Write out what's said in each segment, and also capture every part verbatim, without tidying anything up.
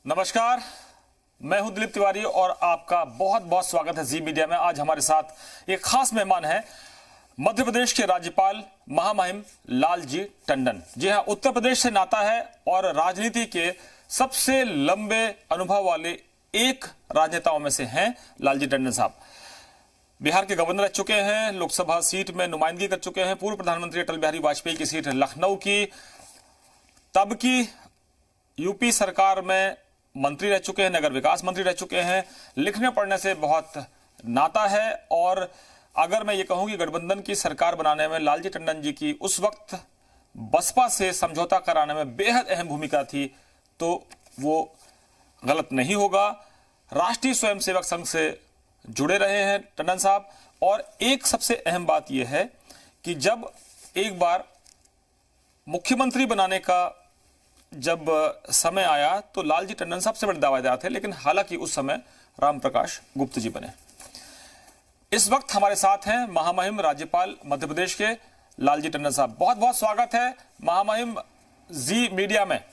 नमस्कार, मैं हूं दिलीप तिवारी और आपका बहुत बहुत स्वागत है जी मीडिया में। आज हमारे साथ एक खास मेहमान है मध्य प्रदेश के राज्यपाल महामहिम लालजी टंडन। जी हां, उत्तर प्रदेश से नाता है और राजनीति के सबसे लंबे अनुभव वाले एक राजनेताओं में से हैं लालजी टंडन साहब। बिहार के गवर्नर रह चुके हैं, लोकसभा सीट में नुमाइंदगी कर चुके हैं, पूर्व प्रधानमंत्री अटल बिहारी वाजपेयी की सीट लखनऊ की, तब की यूपी सरकार में मंत्री रह चुके हैं, नगर विकास मंत्री रह चुके हैं। लिखने पढ़ने से बहुत नाता है और अगर मैं ये कहूं कि गठबंधन की सरकार बनाने में लालजी टंडन जी की उस वक्त बसपा से समझौता कराने में बेहद अहम भूमिका थी तो वो गलत नहीं होगा। राष्ट्रीय स्वयंसेवक संघ से जुड़े रहे हैं टंडन साहब और एक सबसे अहम बात यह है कि जब एक बार मुख्यमंत्री बनाने का जब समय आया तो लालजी टंडन साहब से बड़े दावेदार थे, लेकिन हालांकि उस समय राम प्रकाश गुप्त जी बने। इस वक्त हमारे साथ हैं महामहिम राज्यपाल मध्य प्रदेश के लालजी टंडन साहब। बहुत बहुत स्वागत है महामहिम जी मीडिया में।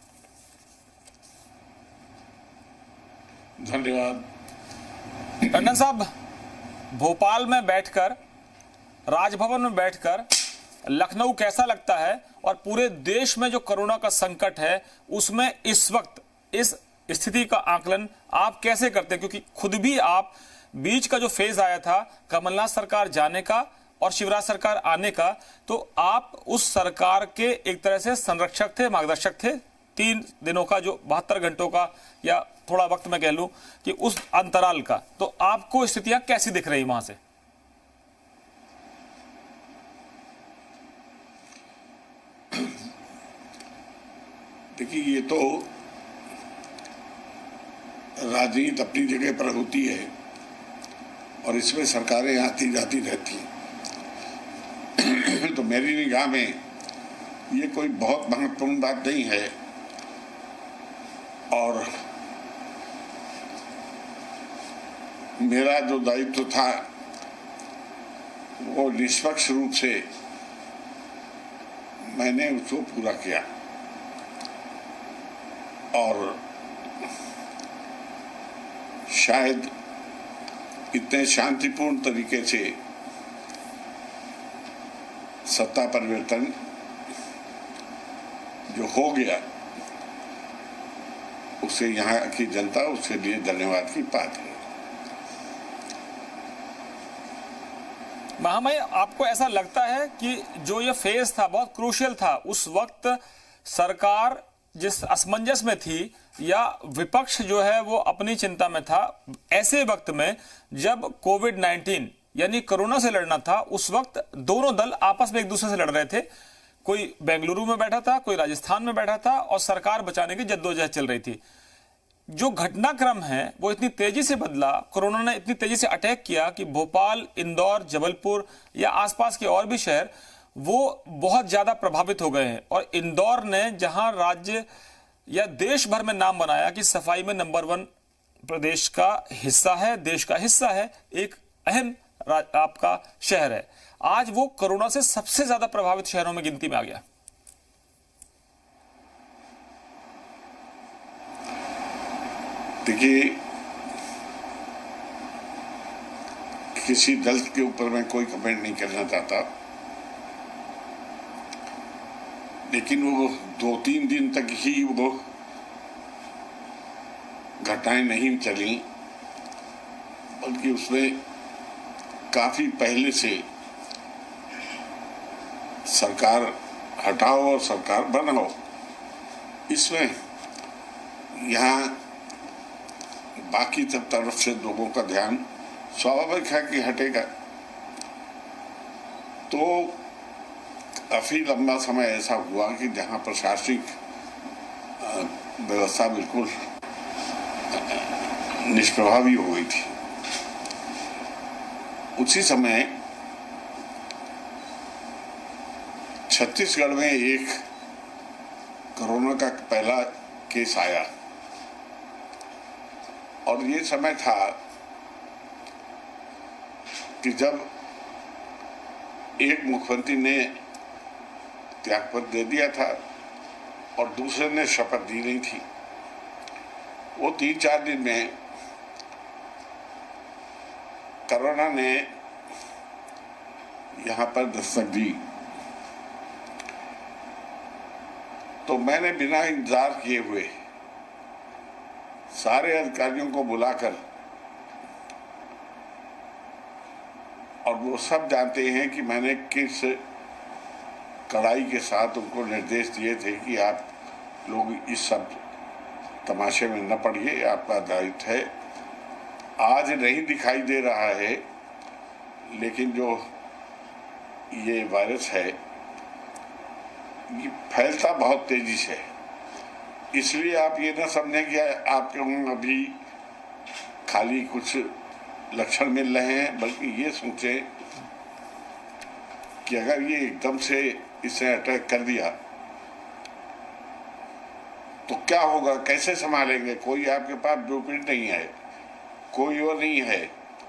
धन्यवाद। टंडन साहब, भोपाल में बैठकर, राजभवन में बैठकर लखनऊ कैसा लगता है और पूरे देश में जो कोरोना का संकट है उसमें इस वक्त इस स्थिति का आकलन आप कैसे करते हैं? क्योंकि खुद भी आप बीच का जो फेज आया था कमलनाथ सरकार जाने का और शिवराज सरकार आने का, तो आप उस सरकार के एक तरह से संरक्षक थे, मार्गदर्शक थे। तीन दिनों का जो बहत्तर घंटों का या थोड़ा वक्त मैं कह लूं कि उस अंतराल का, तो आपको स्थितियां कैसी दिख रही वहां से? देखिए, ये तो राजनीति अपनी जगह पर होती है और इसमें सरकारें आती जाती रहती हैं। तो मेरी निगाह में ये कोई बहुत महत्वपूर्ण बात नहीं है और मेरा जो दायित्व था वो निष्पक्ष रूप से मैंने उसको पूरा किया और शायद इतने शांतिपूर्ण तरीके से सत्ता परिवर्तन जो हो गया उससे यहाँ की जनता उसके लिए धन्यवाद की बात है। महामहिम, आपको ऐसा लगता है कि जो ये फेज था बहुत क्रूशियल था, उस वक्त सरकार जिस असमंजस में थी या विपक्ष जो है वो अपनी चिंता में था, ऐसे वक्त में जब कोविड नाइन्टीन यानी कोरोना से लड़ना था, उस वक्त दोनों दल आपस में एक दूसरे से लड़ रहे थे। कोई बेंगलुरु में बैठा था, कोई राजस्थान में बैठा था और सरकार बचाने की जद्दोजहद चल रही थी। जो घटनाक्रम है वो इतनी तेजी से बदला, कोरोना ने इतनी तेजी से अटैक किया कि भोपाल, इंदौर, जबलपुर या आसपास के और भी शहर वो बहुत ज्यादा प्रभावित हो गए हैं। और इंदौर ने जहां राज्य या देश भर में नाम बनाया कि सफाई में नंबर वन प्रदेश का हिस्सा है, देश का हिस्सा है, एक अहम आपका शहर है, आज वो कोरोना से सबसे ज्यादा प्रभावित शहरों में गिनती में आ गया। देखिए, किसी दल के ऊपर मैं कोई कमेंट नहीं करना चाहता, लेकिन वो दो तीन दिन तक ही वो घटनाएं नहीं चली, बल्कि उसमें काफी पहले से सरकार हटाओ और सरकार बनाओ, इसमें यहाँ बाकी सब तरफ से लोगों का ध्यान स्वाभाविक है कि हटेगा। तो काफी लंबा समय ऐसा हुआ कि जहां प्रशासनिक व्यवस्था बिल्कुल निष्प्रभावी हो गई थी। उसी समय छत्तीसगढ़ में एक कोरोना का पहला केस आया और ये समय था कि जब एक मुख्यमंत्री ने त्यागपत्र दे दिया था और दूसरे ने शपथ दी नहीं थी। वो तीन चार दिन में कोरोना ने यहाँ पर दस्तक दी, तो मैंने बिना इंतजार किए हुए सारे अधिकारियों को बुलाकर, और वो सब जानते हैं कि मैंने किस कड़ाई के साथ उनको निर्देश दिए थे कि आप लोग इस सब तमाशे में न पड़िए, आपका दायित्व है। आज नहीं दिखाई दे रहा है, लेकिन जो ये वायरस है ये फैलता बहुत तेजी से, इसलिए आप ये ना समझें कि आपके अभी खाली कुछ लक्षण मिल रहे हैं, बल्कि ये सोचें कि अगर ये एकदम से इसने अटैक कर दिया तो क्या होगा, कैसे संभालेंगे। कोई आपके पास ब्लूप्रिंट नहीं है, कोई और नहीं है।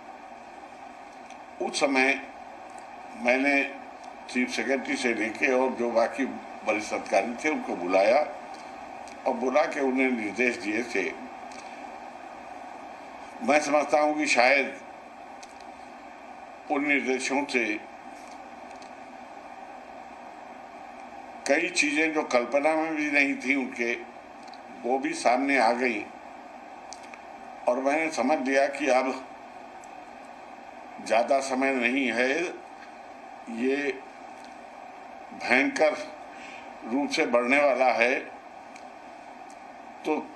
उस समय मैंने चीफ सेक्रेटरी से लेके और जो बाकी वरिष्ठ अधिकारी थे उनको बुलाया और बुला के उन्हें निर्देश दिए थे। मैं समझता हूं कि शायद उन निर्देशों से कई चीजें जो कल्पना में भी नहीं थी उनके, वो भी सामने आ गई, और मैंने समझ लिया कि अब ज्यादा समय नहीं है, ये भयंकर रूप से बढ़ने वाला है। तो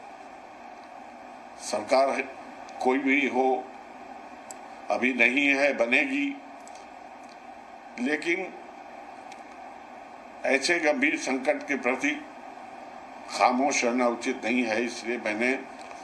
सरकार कोई भी हो, अभी नहीं है, बनेगी, लेकिन ऐसे गंभीर संकट के प्रति खामोश रहना उचित नहीं है। इसलिए मैंने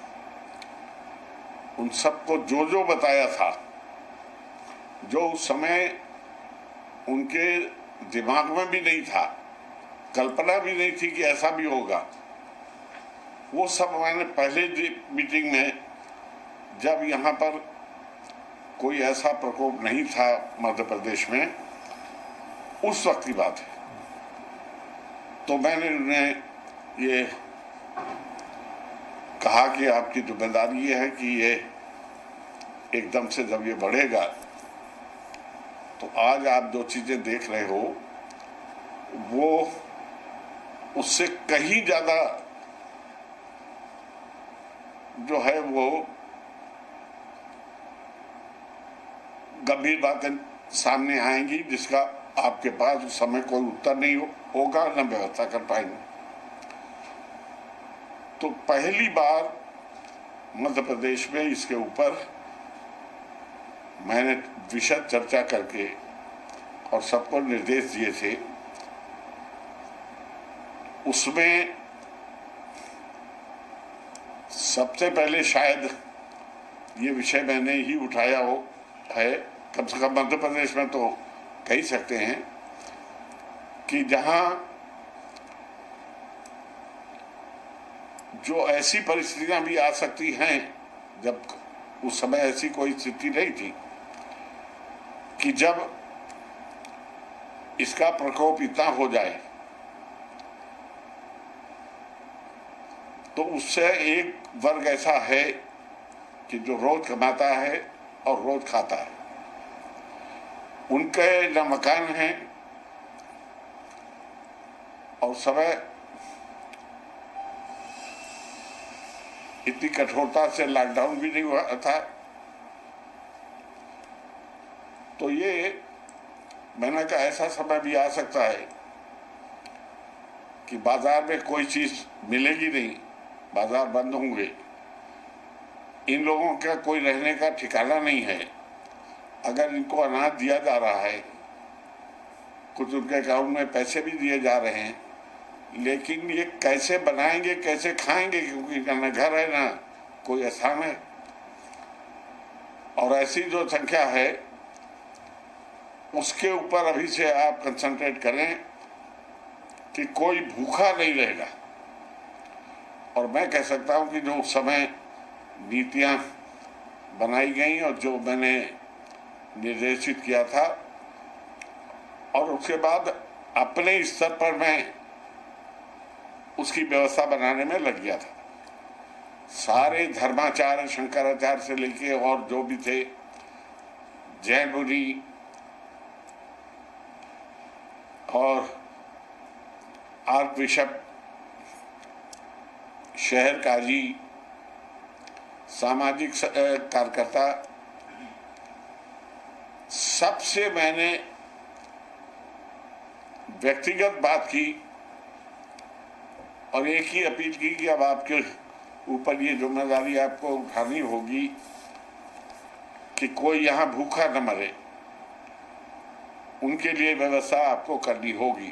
उन सबको जो जो बताया था, जो उस समय उनके दिमाग में भी नहीं था, कल्पना भी नहीं थी कि ऐसा भी होगा, वो सब मैंने पहले मीटिंग में, जब यहाँ पर कोई ऐसा प्रकोप नहीं था मध्य प्रदेश में, उस वक्त की बात है, तो मैंने उन्हें ये कहा कि आपकी जिम्मेदारी ये है कि ये एकदम से जब ये बढ़ेगा तो आज आप जो चीजें देख रहे हो वो उससे कहीं ज्यादा जो है वो गंभीर बातें सामने आएंगी, जिसका आपके पास उस समय कोई उत्तर नहीं हो, होगा, न व्यवस्था कर पाएंगे। तो पहली बार मध्य प्रदेश में इसके ऊपर मैंने विशद चर्चा करके और सबको निर्देश दिए थे। उसमें सबसे पहले शायद ये विषय मैंने ही उठाया हो है, कम से कम मध्य प्रदेश में तो कह सकते हैं कि जहां जो ऐसी परिस्थितियां भी आ सकती हैं, जब उस समय ऐसी कोई स्थिति नहीं थी कि जब इसका प्रकोप इतना हो जाए तो उससे एक वर्ग ऐसा है कि जो रोज कमाता है और रोज खाता है, उनके न मकान हैं और समय इतनी कठोरता से लॉकडाउन भी नहीं हुआ था। तो ये मैंने कहा ऐसा समय भी आ सकता है कि बाजार में कोई चीज मिलेगी नहीं, बाजार बंद होंगे, इन लोगों का कोई रहने का ठिकाना नहीं है। अगर इनको अनाज दिया जा रहा है, कुछ उनके अकाउंट में पैसे भी दिए जा रहे हैं, लेकिन ये कैसे बनाएंगे, कैसे खाएंगे, क्योंकि ना घर है ना कोई स्थान है। और ऐसी जो संख्या है उसके ऊपर अभी से आप कंसंट्रेट करें कि कोई भूखा नहीं रहेगा। और मैं कह सकता हूं कि जो उस समय नीतियां बनाई गई और जो मैंने निर्देशित किया था, और उसके बाद अपने स्तर पर मैं उसकी व्यवस्था बनाने में लग गया था। सारे धर्माचार्य शंकराचार्य से लेके और जो भी थे, जैन मुनि और आर्क बिशप, शहर काजी, सामाजिक कार्यकर्ता, सबसे मैंने व्यक्तिगत बात की और एक ही अपील की कि अब आपके ऊपर ये जिम्मेदारी आपको उठानी होगी कि कोई यहाँ भूखा न मरे, उनके लिए व्यवस्था आपको करनी होगी।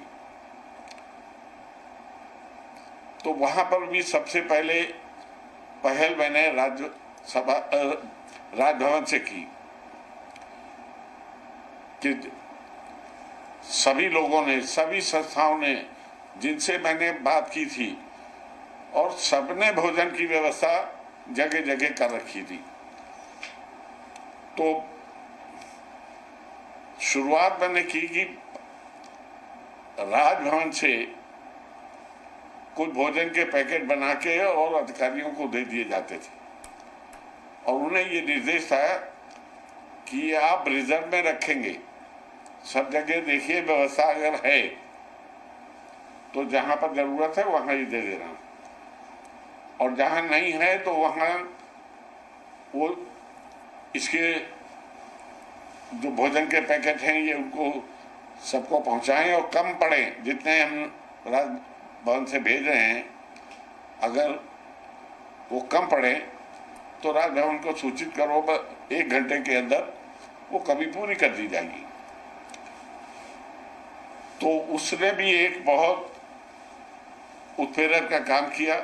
तो वहां पर भी सबसे पहले पहल मैंने राज्यसभा राजभवन से की कि सभी लोगों ने, सभी संस्थाओं ने जिनसे मैंने बात की थी और सबने भोजन की व्यवस्था जगह जगह कर रखी थी। तो शुरुआत मैंने की कि राजभवन से कुछ भोजन के पैकेट बना के और अधिकारियों को दे दिए जाते थे और उन्हें ये निर्देश था कि आप रिजर्व में रखेंगे, सब जगह देखिए व्यवस्था अगर है तो जहां पर जरूरत है वहां ही दे देना, और जहां नहीं है तो वहां वो इसके जो भोजन के पैकेट हैं ये उनको सबको पहुंचाएं और कम पड़े, जितने हम राजभवन से भेज रहे हैं अगर वो कम पड़े तो राजभवन को सूचित करो, एक घंटे के अंदर वो कमी पूरी कर दी जाएगी। तो उसने भी एक बहुत उत्प्रेरक का काम किया।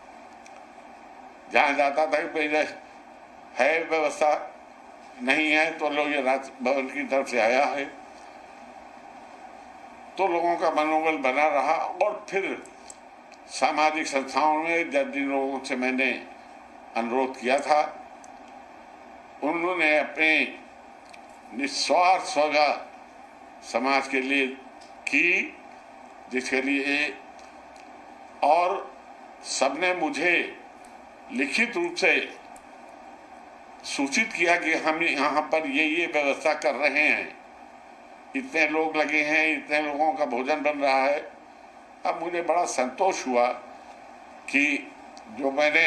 जहां जाता था कि है व्यवस्था, नहीं है तो लोग ये राजभवन की तरफ से आया है, तो लोगों का मनोबल बना रहा। और फिर सामाजिक संस्थाओं में जब जिन लोगों से मैंने अनुरोध किया था उन्होंने अपने निस्वार्थ सेवा समाज के लिए की, जिसके लिए और सबने मुझे लिखित रूप से सूचित किया कि हम यहाँ पर ये ये व्यवस्था कर रहे हैं, इतने लोग लगे हैं, इतने लोगों का भोजन बन रहा है। अब मुझे बड़ा संतोष हुआ कि जो मैंने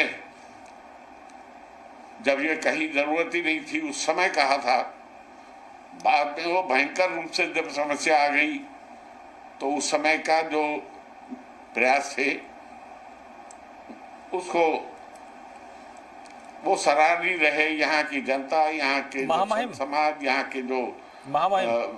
जब ये कहीं जरूरत ही नहीं थी उस समय कहा था, बाद में वो भयंकर रूप से जब समस्या आ गई तो उस समय का जो प्रयास थे उसको वो सराहनीय रहे। यहाँ की जनता, यहाँ के समाज, यहाँ के जो महामहिम,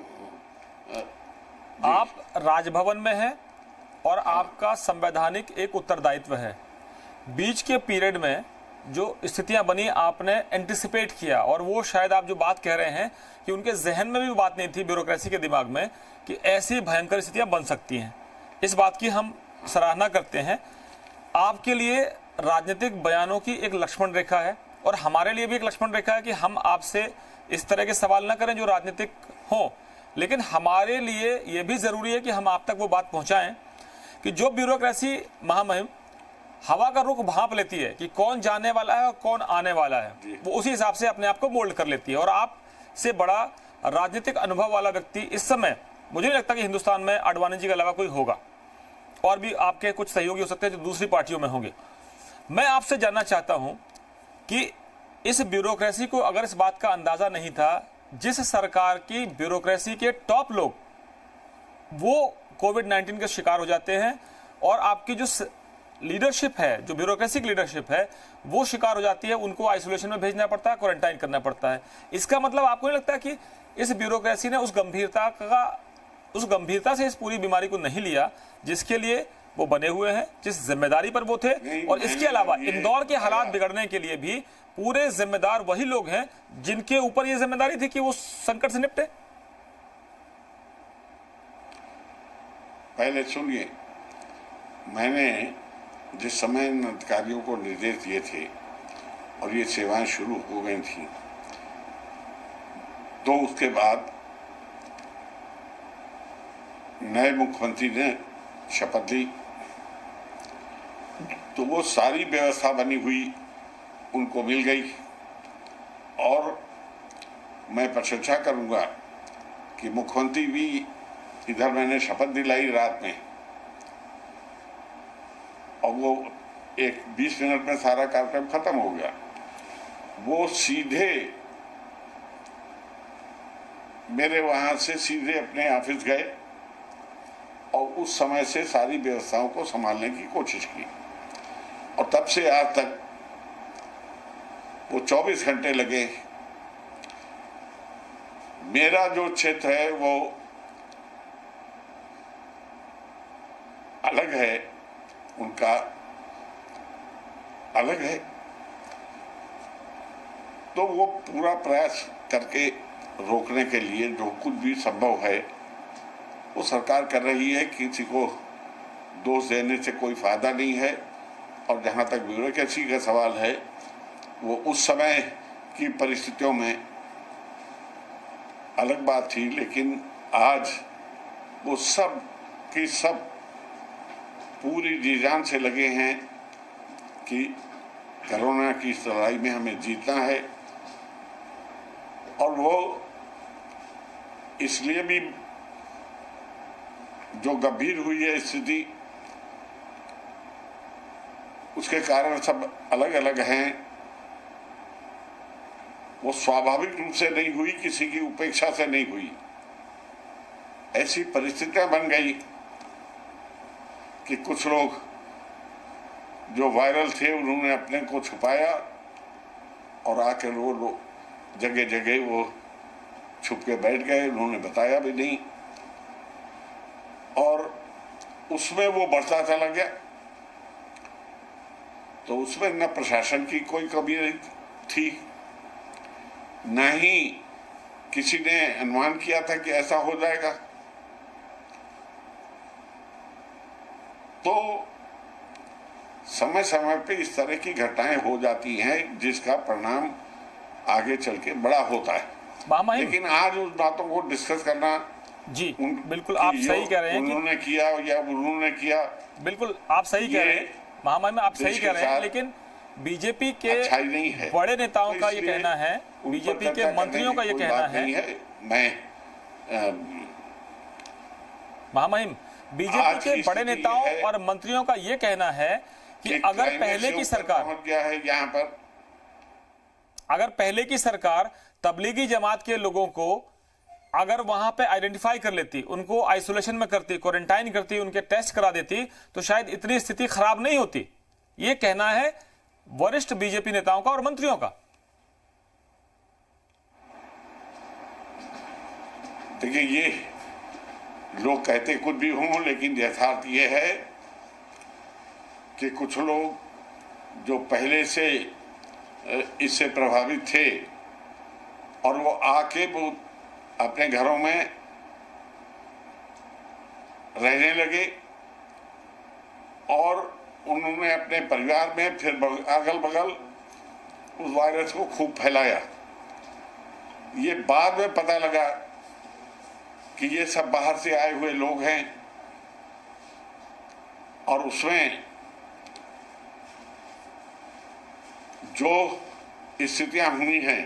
आप राजभवन में हैं और आपका संवैधानिक एक उत्तरदायित्व है। बीच के पीरियड में जो स्थितियां बनी आपने एंटिसिपेट किया, और वो शायद आप जो बात कह रहे हैं कि उनके जहन में भी बात नहीं थी, ब्यूरोक्रेसी के दिमाग में, कि ऐसी भयंकर स्थितियां बन सकती हैं। इस बात की हम सराहना करते हैं। आपके लिए राजनीतिक बयानों की एक लक्ष्मण रेखा है और हमारे लिए भी एक लक्ष्मण रेखा है कि हम आपसे इस तरह के सवाल न करें जो राजनीतिक हो, लेकिन हमारे लिए यह भी जरूरी है कि हम आप तक वो बात पहुंचाएं कि जो ब्यूरोक्रेसी महामहिम हवा का रुख भांप लेती है कि कौन जाने वाला है और कौन आने वाला है, वो उसी हिसाब से अपने आप को मोल्ड कर लेती है। और आप से बड़ा राजनीतिक अनुभव वाला व्यक्ति इस समय मुझे नहीं लगता कि हिंदुस्तान में आडवाणी जी के अलावा कोई होगा, और भी आपके कुछ सहयोगी हो सकते हैं जो दूसरी पार्टियों में होंगे। मैं आपसे जानना चाहता हूं कि इस ब्यूरोक्रेसी को अगर इस बात का अंदाजा नहीं था, जिस सरकार की ब्यूरोक्रेसी के टॉप लोग वो कोविड नाइन्टीन के शिकार हो जाते हैं और आपकी जो लीडरशिप है, जो ब्यूरोक्रेसी की लीडरशिप है, वो शिकार हो जाती है, उनको आइसोलेशन में भेजना पड़ता है, क्वारंटाइन करना पड़ता है। इसका मतलब आपको नहीं लगता कि इस ब्यूरोक्रेसी ने उस गंभीरता का उस गंभीरता से इस पूरी बीमारी को नहीं लिया जिसके लिए वो बने हुए हैं, जिस जिम्मेदारी पर वो थे? और इसके अलावा इंदौर के हालात बिगड़ने के लिए भी पूरे जिम्मेदार वही लोग हैं जिनके ऊपर ये जिम्मेदारी थी कि वो संकट से निपटे। पहले सुनिए, मैंने जिस समय इन अधिकारियों को निर्देश दिए थे और ये सेवाएं शुरू हो गई थी, तो उसके बाद नए मुख्यमंत्री ने शपथ ली, तो वो सारी व्यवस्था बनी हुई उनको मिल गई और मैं प्रशंसा करूंगा कि मुख्यमंत्री भी इधर मैंने शपथ दिलाई रात में और वो एक बीस मिनट में सारा कार्यक्रम खत्म हो गया। वो सीधे मेरे वहां से सीधे अपने ऑफिस गए और उस समय से सारी व्यवस्थाओं को संभालने की कोशिश की और तब से आज तक वो चौबीस घंटे लगे। मेरा जो क्षेत्र है वो अलग है, उनका अलग है, तो वो पूरा प्रयास करके रोकने के लिए जो कुछ भी संभव है वो सरकार कर रही है। किसी को दोष देने से कोई फायदा नहीं है और जहां तक ब्यूरोक्रेसी का सवाल है वो उस समय की परिस्थितियों में अलग बात थी, लेकिन आज वो सब की सब पूरी जी जान से लगे हैं कि कोरोना की इस लड़ाई में हमें जीतना है। और वो इसलिए भी जो गंभीर हुई है स्थिति उसके कारण सब अलग अलग हैं। वो स्वाभाविक रूप से नहीं हुई, किसी की उपेक्षा से नहीं हुई। ऐसी परिस्थितियां बन गई कि कुछ लोग जो वायरल थे उन्होंने अपने को छुपाया और आकर वो लोग जगह जगह वो छुप के बैठ गए, उन्होंने बताया भी नहीं और उसमें वो बढ़ता चला गया। तो उसमें न प्रशासन की कोई कमी थी, न ही किसी ने अनुमान किया था कि ऐसा हो जाएगा। तो समय समय पे इस तरह की घटनाएं हो जाती हैं जिसका परिणाम आगे चल के बड़ा होता है। लेकिन आज उस बातों को डिस्कस करना जी बिल्कुल आप सही कह रहे हैं कि उन्होंने किया या उन्होंने किया, बिल्कुल आप सही कह रहे हैं महामहिम, आप सही कह रहे हैं। लेकिन बीजेपी के अच्छा बड़े नेताओं का ये कहना है, बीजेपी के मंत्रियों का ये कहना है, मैं महामहिम बीजेपी के बड़े नेताओं और मंत्रियों का ये कहना है कि अगर पहले की सरकार क्या है यहाँ पर अगर पहले की सरकार तबलीगी जमात के लोगों को अगर वहां पे आइडेंटिफाई कर लेती, उनको आइसोलेशन में करती, क्वारंटाइन करती, उनके टेस्ट करा देती तो शायद इतनी स्थिति खराब नहीं होती। ये कहना है वरिष्ठ बीजेपी नेताओं का और मंत्रियों का। देखिए ये लोग कहते कुछ भी हों, लेकिन यथार्थ ये है कि कुछ लोग जो पहले से इससे प्रभावित थे और वो आके वो अपने घरों में रहने लगे और उन्होंने अपने परिवार में फिर अगल बगल उस वायरस को खूब फैलाया। ये बाद में पता लगा कि ये सब बाहर से आए हुए लोग हैं और उसमें जो स्थितियां हुई हैं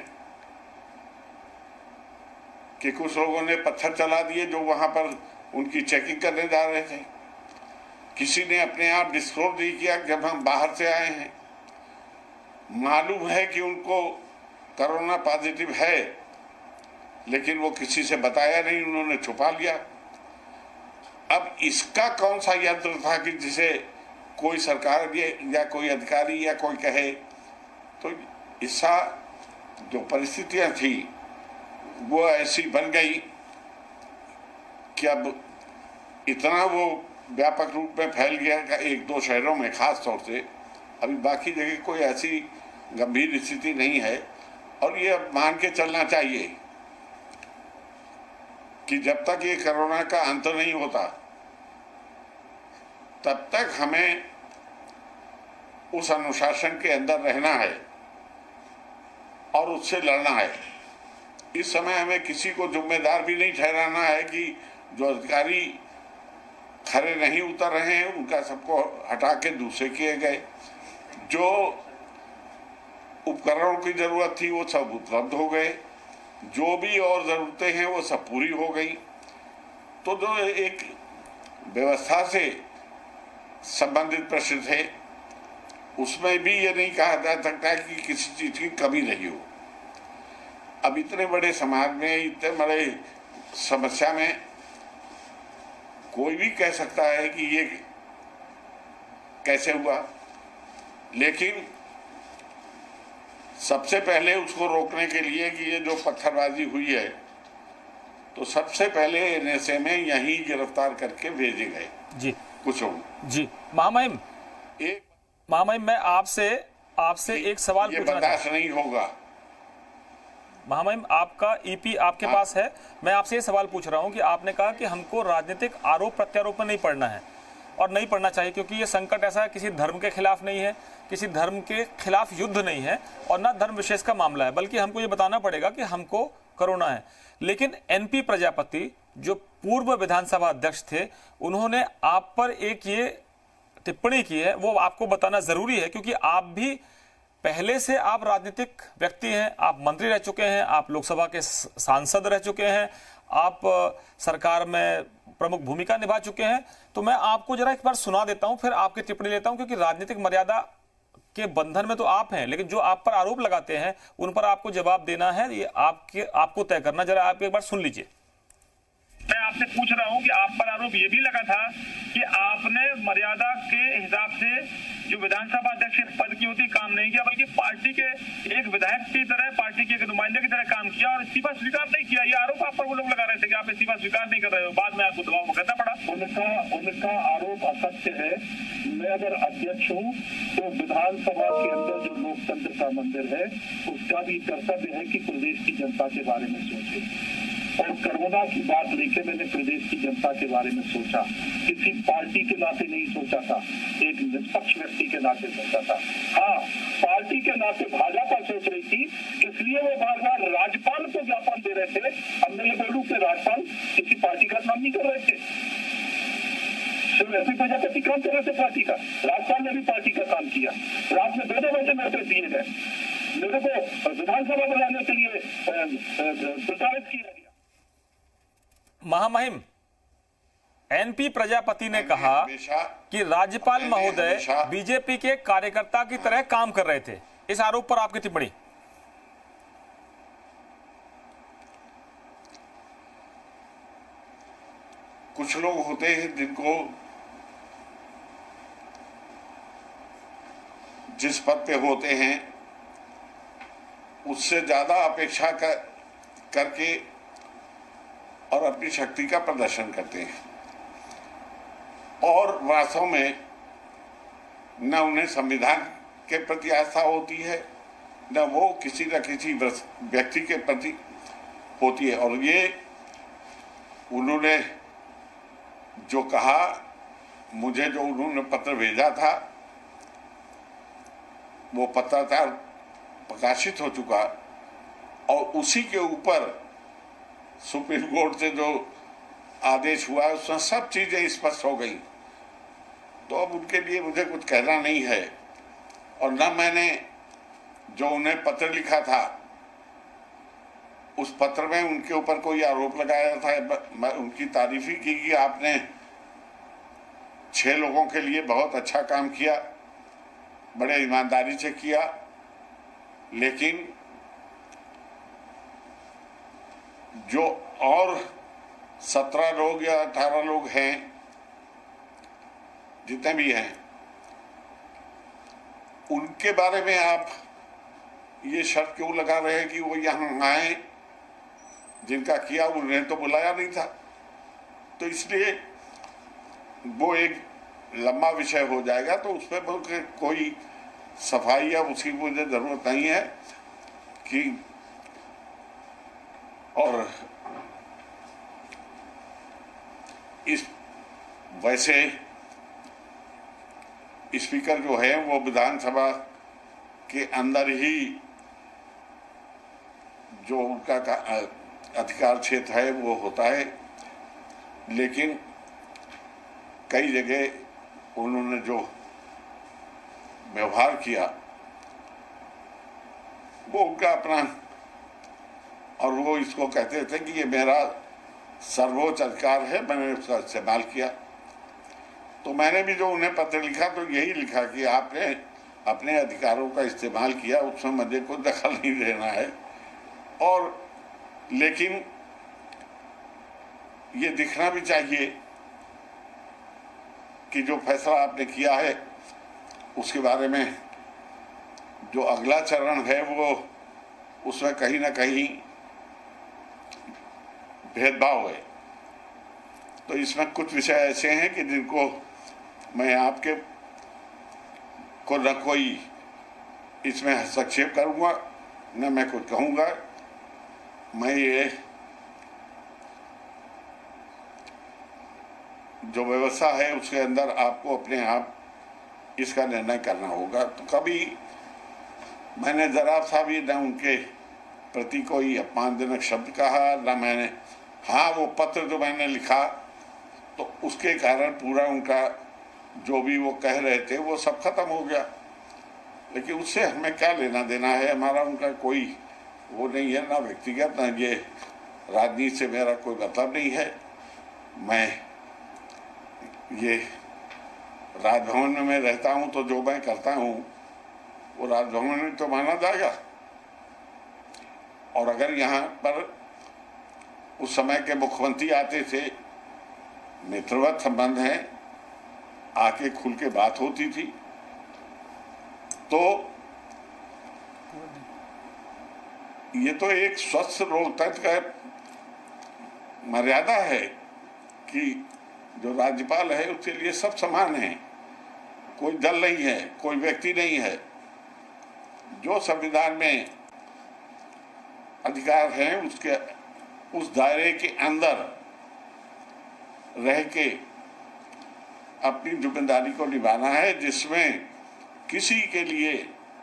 कि कुछ लोगों ने पत्थर चला दिए जो वहां पर उनकी चेकिंग करने जा रहे थे। किसी ने अपने आप डिस्क्लोज नहीं किया जब हम बाहर से आए हैं, मालूम है कि उनको कोरोना पॉजिटिव है लेकिन वो किसी से बताया नहीं, उन्होंने छुपा लिया। अब इसका कौन सा यंत्र था कि जिसे कोई सरकार या कोई अधिकारी या कोई कहे? तो इसका जो परिस्थितियां थी वो ऐसी बन गई कि अब इतना वो व्यापक रूप में फैल गया कि एक दो शहरों में खास तौर से, अभी बाकी जगह कोई ऐसी गंभीर स्थिति नहीं है। और ये अब मान के चलना चाहिए कि जब तक ये कोरोना का अंत नहीं होता तब तक हमें उस अनुशासन के अंदर रहना है और उससे लड़ना है। इस समय हमें किसी को जिम्मेदार भी नहीं ठहराना है कि जो अधिकारी खरे नहीं उतर रहे हैं उनका सबको हटा के दूसरे किए गए। जो उपकरणों की जरूरत थी वो सब उपलब्ध हो गए, जो भी और जरूरतें हैं वो सब पूरी हो गई। तो जो एक व्यवस्था से संबंधित प्रश्न थे उसमें भी ये नहीं कहा जा सकता कि किसी चीज की कमी रही हो। अब इतने बड़े समाज में, इतने बड़े समस्या में कोई भी कह सकता है कि ये कैसे हुआ, लेकिन सबसे पहले उसको रोकने के लिए कि ये जो पत्थरबाजी हुई है तो सबसे पहले एनएसए में यहीं गिरफ्तार करके भेजे गए जी कुछ लोग। जी महामहिम, एक महामहिम मैं आपसे आपसे एक सवाल ये पूछना बर्दाश्त नहीं होगा। महामहिम, आपका ईपी आपके हाँ। पास है। मैं आपसे ये सवाल पूछ रहा हूं कि आपने कहा कि हमको राजनीतिक आरोप प्रत्यारोप में नहीं पड़ना है और नहीं पड़ना चाहिए, क्योंकि ये संकट ऐसा है, किसी धर्म के खिलाफ नहीं है, किसी धर्म के खिलाफ युद्ध नहीं है और ना धर्म विशेष का मामला है, बल्कि हमको ये बताना पड़ेगा कि हमको कोरोना है। लेकिन एनपी प्रजापति जो पूर्व विधानसभा अध्यक्ष थे, उन्होंने आप पर एक ये टिप्पणी की है, वो आपको बताना जरूरी है, क्योंकि आप भी पहले से आप राजनीतिक व्यक्ति हैं, आप मंत्री रह चुके हैं, आप लोकसभा के सांसद रह चुके हैं, आप सरकार में प्रमुख भूमिका निभा चुके हैं। तो मैं आपको जरा एक बार सुना देता हूं, फिर आपकी टिप्पणी लेता हूं, क्योंकि राजनीतिक मर्यादा के बंधन में तो आप हैं, लेकिन जो आप पर आरोप लगाते हैं उन पर आपको जवाब देना है, ये आपके आपको तय करना। जरा आप एक बार सुन लीजिए। मैं आपसे पूछ रहा हूं कि आप पर आरोप ये भी लगा था कि आपने मर्यादा के हिसाब से जो विधानसभा अध्यक्ष के पद की होती काम नहीं किया, बल्कि पार्टी के एक विधायक की तरह, पार्टी के एक नुमाइंदे की तरह काम किया और इस्तीफा स्वीकार नहीं किया। ये आरोप आप पर वो लोग लगा रहे थे कि आप इस्तीफा स्वीकार नहीं कर रहे हो, बाद में आपको दबाव में करना पड़ा। उनका उनका आरोप असत्य है। मैं अगर अध्यक्ष हूँ तो विधानसभा के अंदर जो लोकतंत्र का मंदिर है उसका भी कर्तव्य है कि प्रदेश की जनता के बारे में सोचे, और कोरोना की बात लेके मैंने प्रदेश की जनता के बारे में सोचा, किसी पार्टी के नाते नहीं सोचा था, एक निष्पक्ष व्यक्ति के नाते सोचा था। हाँ, पार्टी के नाते भाजपा सोच रही थी, इसलिए वो बार बार राज्यपाल को ज्ञापन दे रहे थे। अब मैं ये बोलूं कि राज्यपाल किसी पार्टी का नाम नहीं कर रहे थे, सिर्फ एपी प्रजापति काम कर रहे थे पार्टी का। राज्यपाल ने भी पार्टी का काम किया। रात में दो दो बजे नोटिस दिए गए, मेरे को विधानसभा बनाने के लिए प्रचारित किया गया। महामहिम, एनपी प्रजापति ने कहा कि राज्यपाल महोदय बीजेपी के कार्यकर्ता की तरह काम कर रहे थे। इस आरोप पर आपकी टिप्पणी। कुछ लोग होते हैं जिनको जिस पद पे होते हैं उससे ज्यादा अपेक्षा कर करके और अपनी शक्ति का प्रदर्शन करते हैं, और वास्तव में न उन्हें संविधान के प्रति आस्था होती है, न वो किसी न किसी व्यक्ति के प्रति होती है। और ये उन्होंने जो कहा, मुझे जो उन्होंने पत्र भेजा था वो पत्राचार प्रकाशित हो चुका, और उसी के ऊपर सुप्रीम कोर्ट से जो आदेश हुआ उसमें सब चीजें स्पष्ट हो गई। तो अब उनके लिए मुझे कुछ कहना नहीं है, और न मैंने जो उन्हें पत्र लिखा था उस पत्र में उनके ऊपर कोई आरोप लगाया था। मैं उनकी तारीफ ही की कि आपने छह लोगों के लिए बहुत अच्छा काम किया, बड़े ईमानदारी से किया, लेकिन जो और सत्रह लोग या अठारह लोग हैं, जितने भी हैं, उनके बारे में आप ये शर्त क्यों लगा रहे हैं कि वो यहाँ आए, जिनका किया उन्हें तो बुलाया नहीं था। तो इसलिए वो एक लंबा विषय हो जाएगा, तो उस पर कोई सफाई या उसकी मुझे जरूरत नहीं है कि। और इस वैसे स्पीकर जो है वो विधानसभा के अंदर ही जो उनका अधिकार क्षेत्र है वो होता है, लेकिन कई जगह उन्होंने जो व्यवहार किया वो उनका अपना, और वो इसको कहते थे कि ये मेरा सर्वोच्च अधिकार है, मैंने उसका इस्तेमाल किया। तो मैंने भी जो उन्हें पत्र लिखा तो यही लिखा कि आपने अपने अधिकारों का इस्तेमाल किया, उसमें मुझे कोई दखल नहीं देना है, और लेकिन ये दिखना भी चाहिए कि जो फैसला आपने किया है उसके बारे में जो अगला चरण है वो उसमें कहीं ना कहीं भेदभाव है। तो इसमें कुछ विषय ऐसे हैं कि जिनको मैं आपके को न कोई इसमें हस्तक्षेप करूंगा न मैं कुछ कहूंगा। मैं ये जो व्यवस्था है उसके अंदर आपको अपने आप इसका निर्णय करना होगा। तो कभी मैंने जरा सा भी न उनके प्रति कोई अपमानजनक शब्द कहा, न मैंने, हाँ वो पत्र जो मैंने लिखा तो उसके कारण पूरा उनका जो भी वो कह रहे थे वो सब खत्म हो गया। लेकिन उससे हमें क्या लेना देना है, हमारा उनका कोई वो नहीं है, ना व्यक्तिगत ना ये राजनीति से मेरा कोई मतलब नहीं है। मैं ये राजभवन में रहता हूं तो जो मैं करता हूं वो राजभवन में तो माना जाएगा। और अगर यहाँ पर उस समय के मुख्यमंत्री आते थे, मित्रवत संबंध है, आके खुल के बात होती थी, तो ये तो एक स्वस्थ लोकतंत्र का मर्यादा है कि जो राज्यपाल है उसके लिए सब समान है, कोई दल नहीं है, कोई व्यक्ति नहीं है। जो संविधान में अधिकार है उसके उस दायरे के अंदर रह के अपनी जिम्मेदारी को निभाना है, जिसमें किसी के लिए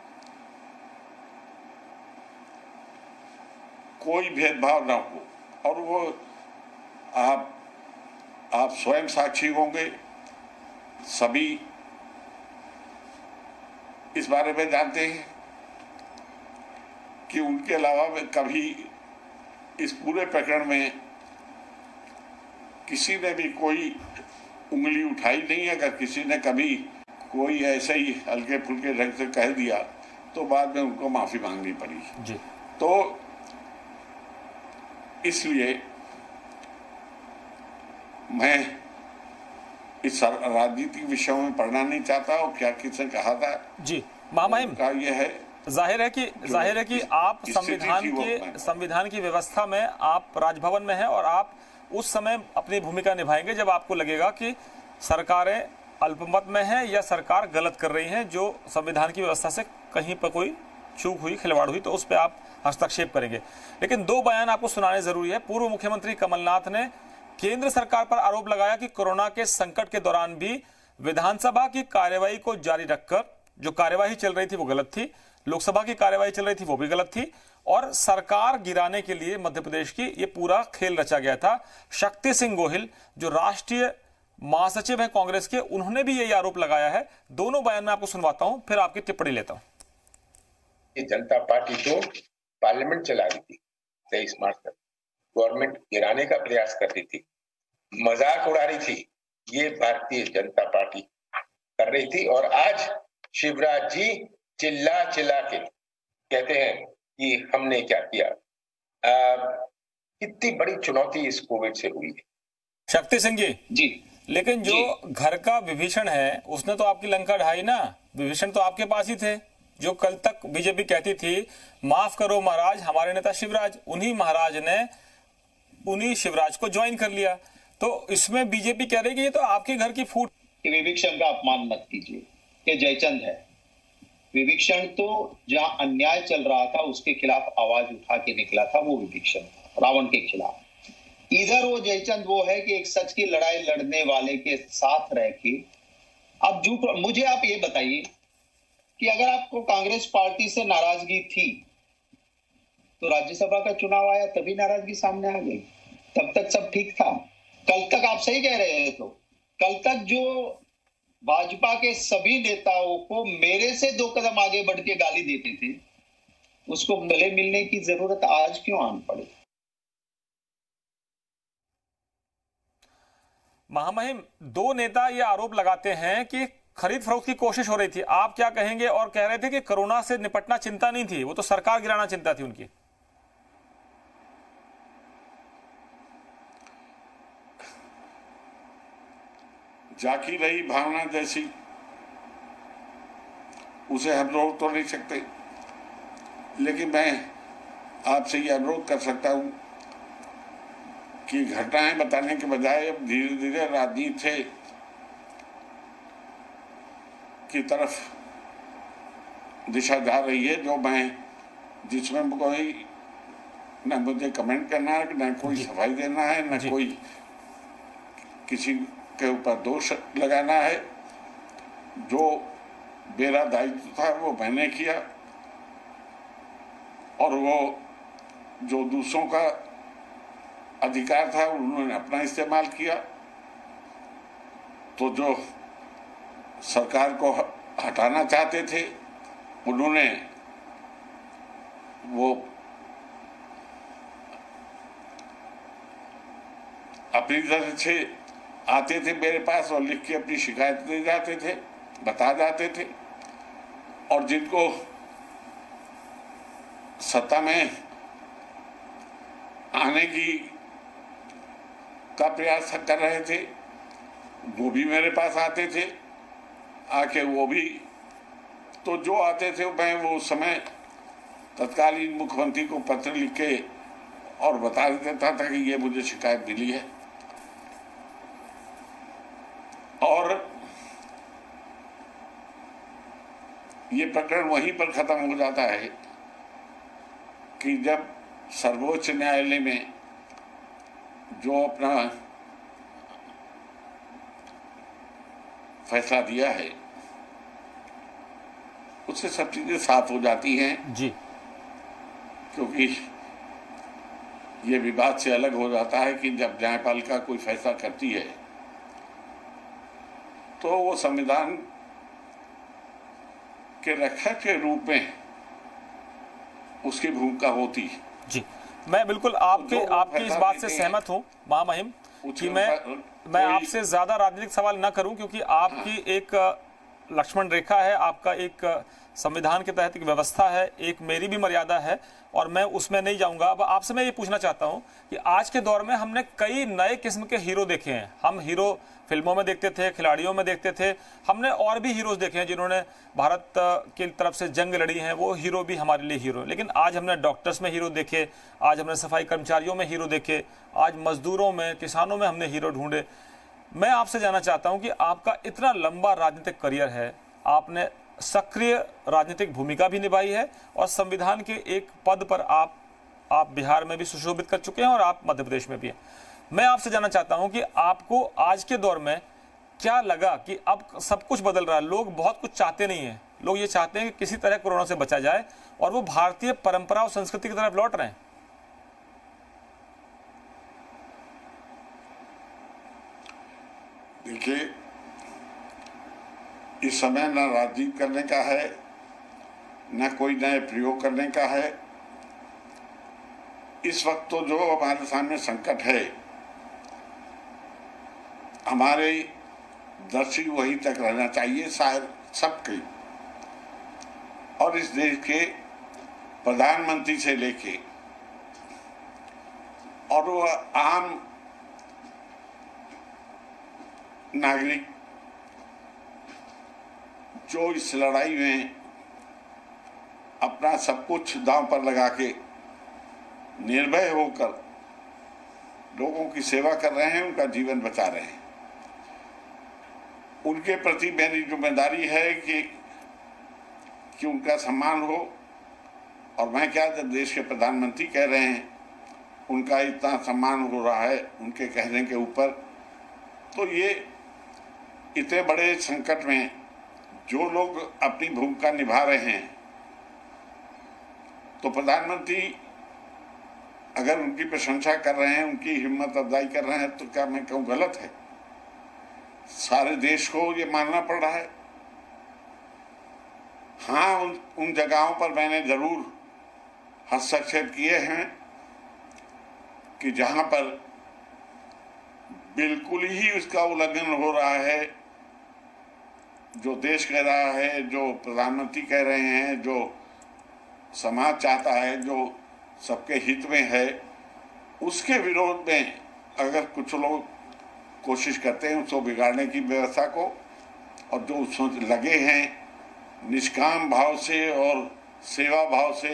कोई भेदभाव ना हो। और वो आप आप स्वयं साक्षी होंगे, सभी इस बारे में जानते हैं कि उनके अलावा में कभी इस पूरे प्रकरण में किसी ने भी कोई उंगली उठाई नहीं है। अगर किसी ने कभी कोई ऐसे ही हल्के फुल्के ढंग से कह दिया तो बाद में उनको माफी मांगनी पड़ी जी। तो इसलिए मैं इस राजनीतिक विषयों में पढ़ना नहीं चाहता। और क्या किसने कहा था जी महामहिम का ये है, जाहिर है कि जाहिर है कि आप संविधान के संविधान की व्यवस्था में आप राजभवन में हैं और आप उस समय अपनी भूमिका निभाएंगे जब आपको लगेगा कि सरकारें अल्पमत में है या सरकार गलत कर रही है, जो संविधान की व्यवस्था से कहीं पर कोई चूक हुई, खिलवाड़ हुई, तो उस पर आप हस्तक्षेप करेंगे। लेकिन दो बयान आपको सुनाने जरूरी है। पूर्व मुख्यमंत्री कमलनाथ ने केंद्र सरकार पर आरोप लगाया कि कोरोना के संकट के दौरान भी विधानसभा की कार्यवाही को जारी रखकर जो कार्यवाही चल रही थी वो गलत थी, लोकसभा की कार्यवाही चल रही थी वो भी गलत थी, और सरकार गिराने के लिए मध्य प्रदेश की ये पूरा खेल रचा गया था। शक्ति सिंह गोहिल जो राष्ट्रीय महासचिव है कांग्रेस के, उन्होंने भी यही आरोप लगाया है। दोनों बयान में आपको सुनवाता हूं, फिर आपकी टिप्पणी लेता हूं। ये जनता पार्टी तो पार्लियामेंट चला रही थी तेईस मार्च तक, गवर्नमेंट गिराने का प्रयास कर रही थी, मजाक उड़ा रही थी, ये भारतीय जनता पार्टी कर रही थी। और आज शिवराज जी चिल्ला चिल्ला के कहते हैं कि हमने क्या किया। कितनी बड़ी चुनौती इस कोविड से हुई है। शक्ति सिंह जी जी लेकिन जो जी। घर का विभीषण है उसने तो आपकी लंका ढाई ना, विभीषण तो आपके पास ही थे। जो कल तक बीजेपी कहती थी माफ करो महाराज, हमारे नेता शिवराज, उन्हीं महाराज ने उन्हीं शिवराज को ज्वाइन कर लिया। तो इसमें बीजेपी कह रही है कि ये तो आपके घर की फूट। विभीषण का अपमान मत कीजिए, ये जयचंद है। विभीषण तो जहां अन्याय चल रहा था उसके खिलाफ आवाज उठा के निकला था, वो विभीषण था रावण के खिलाफ। इधर वो जयचंद वो है कि एक सच की लड़ाई लड़ने वाले के साथ रह के अब झूठ। मुझे आप ये बताइए कि अगर आपको कांग्रेस पार्टी से नाराजगी थी तो राज्यसभा का चुनाव आया तभी नाराजगी सामने आ गई, तब तक सब ठीक था। कल तक आप सही कह रहे हैं, तो कल तक जो भाजपा के सभी नेताओं को मेरे से दो कदम आगे बढ़ के गाली देते थे उसको गले मिलने की जरूरत आज क्यों आन पड़ी? महामहिम, दो नेता ये आरोप लगाते हैं कि खरीद फरोख्त की कोशिश हो रही थी। आप क्या कहेंगे? और कह रहे थे कि कोरोना से निपटना चिंता नहीं थी, वो तो सरकार गिराना चिंता थी उनकी। जाकी रही भावना जैसी, उसे हम रोक तो नहीं सकते, लेकिन मैं आपसे ये अनुरोध कर सकता हूं कि घटनाएं बताने के बजाय अब धीरे धीरे राजनीति की तरफ दिशा जा रही है, जो मैं जिसमें कोई न मुझे कमेंट करना है, न कोई सफाई देना है, न कोई किसी के ऊपर दोष लगाना है। जो मेरा दायित्व था वो मैंने किया, और वो जो दूसरों का अधिकार था उन्होंने अपना इस्तेमाल किया। तो जो सरकार को हटाना चाहते थे उन्होंने वो अपनी तरह से आते थे मेरे पास और लिख के अपनी शिकायत दे जाते थे, बता जाते थे, और जिनको सत्ता में आने की का प्रयास कर रहे थे वो भी मेरे पास आते थे आके, वो भी तो जो आते थे मैं वो उस समय तत्कालीन मुख्यमंत्री को पत्र लिख के और बता देता था कि ये मुझे शिकायत मिली है, और ये प्रकरण वहीं पर खत्म हो जाता है कि जब सर्वोच्च न्यायालय में जो अपना फैसला दिया है उससे सब चीजें साफ हो जाती हैं जी, क्योंकि ये विवाद से अलग हो जाता है कि जब न्यायपालिका कोई फैसला करती है तो वो संविधान के रक्षक के रूप में उसकी भूमिका होती है। जी, मैं बिल्कुल आपके तो आपकी इस बात से सहमत हूं महामहिम कि मैं मैं आपसे ज्यादा राजनीतिक सवाल न करूं, क्योंकि आपकी एक लक्ष्मण रेखा है, आपका एक संविधान के तहत एक व्यवस्था है, एक मेरी भी मर्यादा है, और मैं उसमें नहीं जाऊंगा। अब आपसे मैं ये पूछना चाहता हूं कि आज के दौर में हमने कई नए किस्म के हीरो देखे हैं। हम हीरो फिल्मों में देखते थे, खिलाड़ियों में देखते थे, हमने और भी हीरोज देखे हैं जिन्होंने भारत की तरफ से जंग लड़ी हैं, वो हीरो भी हमारे लिए हीरो। लेकिन आज हमने डॉक्टर्स में हीरो देखे, आज हमने सफाई कर्मचारियों में हीरो देखे, आज मजदूरों में, किसानों में हमने हीरो ढूंढे। मैं आपसे जानना चाहता हूं कि आपका इतना लंबा राजनीतिक करियर है, आपने सक्रिय राजनीतिक भूमिका भी निभाई है, और संविधान के एक पद पर आप आप बिहार में भी सुशोभित कर चुके हैं और आप मध्य प्रदेश में भी हैं। मैं आपसे जानना चाहता हूं कि आपको आज के दौर में क्या लगा कि अब सब कुछ बदल रहा है, लोग बहुत कुछ चाहते नहीं हैं, लोग ये चाहते हैं कि किसी तरह कोरोना से बचा जाए और वो भारतीय परंपरा और संस्कृति की तरफ लौट रहे हैं। देखिए, इस समय न राजनीति करने का है, न कोई नए प्रयोग करने का है। इस वक्त तो जो हमारे सामने संकट है, हमारे दृष्टि वहीं तक रहना चाहिए शायद सबकी, और इस देश के प्रधानमंत्री से लेके और वो आम नागरिक जो इस लड़ाई में अपना सब कुछ दांव पर लगा के निर्भय होकर लोगों की सेवा कर रहे हैं, उनका जीवन बचा रहे हैं, उनके प्रति मेरी जिम्मेदारी है कि कि उनका सम्मान हो। और मैं क्या, जब देश के प्रधानमंत्री कह रहे हैं उनका इतना सम्मान हो रहा है उनके कहने के ऊपर, तो ये इतने बड़े संकट में जो लोग अपनी भूमिका निभा रहे हैं, तो प्रधानमंत्री अगर उनकी प्रशंसा कर रहे हैं, उनकी हिम्मत अफजाई कर रहे हैं, तो क्या मैं कहूँ गलत है? सारे देश को ये मानना पड़ रहा है। हाँ, उन, उन जगहों पर मैंने जरूर हस्तक्षेप किए हैं कि जहां पर बिल्कुल ही उसका उल्लंघन हो रहा है, जो देश कह रहा है, जो प्रधानमंत्री कह रहे हैं, जो समाज चाहता है, जो सबके हित में है, उसके विरोध में अगर कुछ लोग कोशिश करते हैं उसको बिगाड़ने की व्यवस्था को, और जो उसमें लगे हैं निष्काम भाव से और सेवा भाव से